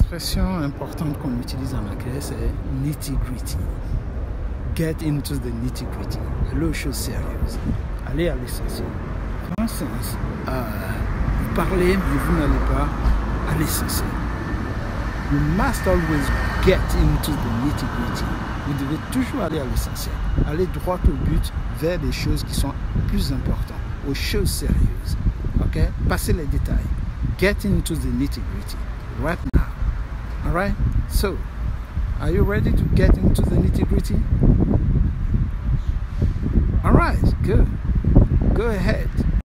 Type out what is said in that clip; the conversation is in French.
expression importante qu'on utilise en anglais, c'est nitty-gritty. Get into the nitty-gritty. Allez aux choses sérieuses. Allez à l'essentiel. Dans un sens, vous parlez, mais vous n'allez pas à l'essentiel. You must always get into the nitty-gritty. Vous devez toujours aller à l'essentiel. Aller droit au but vers des choses qui sont plus importantes, aux choses sérieuses. Ok? Passez les détails. Get into the nitty-gritty right now. Alright? So, are you ready to get into the nitty-gritty? Alright, good. Go ahead.